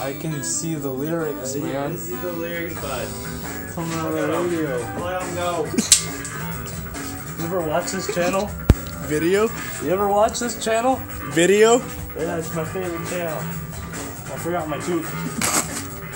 I can see the lyrics, You man. can see the lyrics, bud. Coming on the radio. Let them go. You ever watch this channel? Video? You ever watch this channel? Video? Yeah, it's my favorite channel. I forgot my tooth.